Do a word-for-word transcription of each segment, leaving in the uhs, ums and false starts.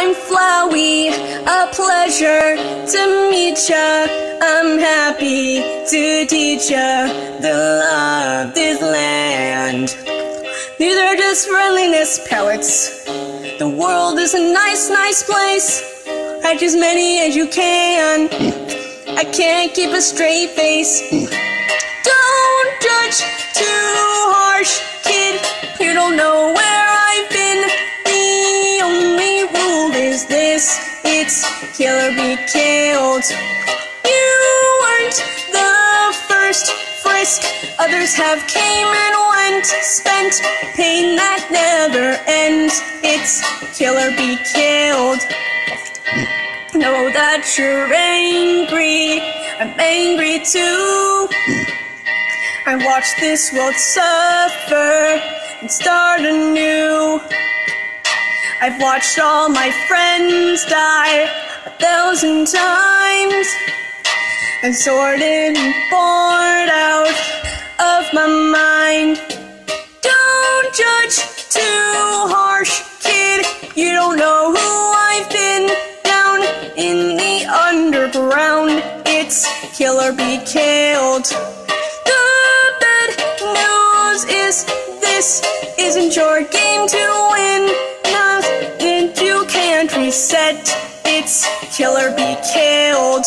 I'm Flowey, a pleasure to meet ya. I'm happy to teach ya the love this land. These are just friendliness pellets. The world is a nice, nice place. Catch as many as you can. I can't keep a straight face. Don't judge too harsh, kid. You don't know where I've been. The only rule is this: it's kill or be killed. You weren't the first frisk. Others have came and went, spent pain that never ends. It's kill or be killed. Know that you're angry. I'm angry too. I watch this world suffer and start anew. I've watched all my friends die a thousand times, and sorted and bored out of my mind. Don't judge too harsh, kid. You don't know who I've been. Down in the underground, it's kill or be killed. The bad news is this isn't your game to win. Nothing you can't reset. It's kill or be killed.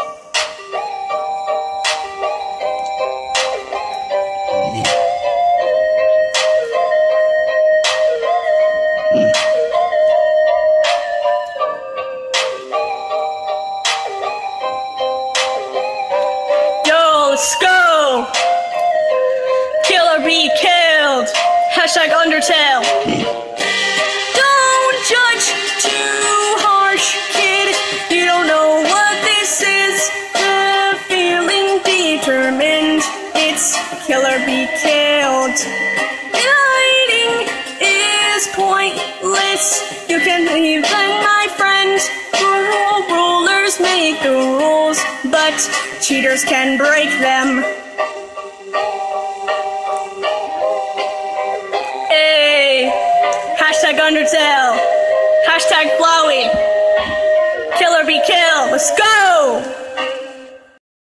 Let's go! Kill or be killed! Hashtag Undertale. Don't judge too harsh, kid. You don't know what this is. The feeling determined. It's kill or be killed. Hiding is pointless. You can leave them, my friend. Rule rulers make the rules, but cheaters can break them. Hey, hashtag Undertale, hashtag Flowey, kill or be killed. Let's go!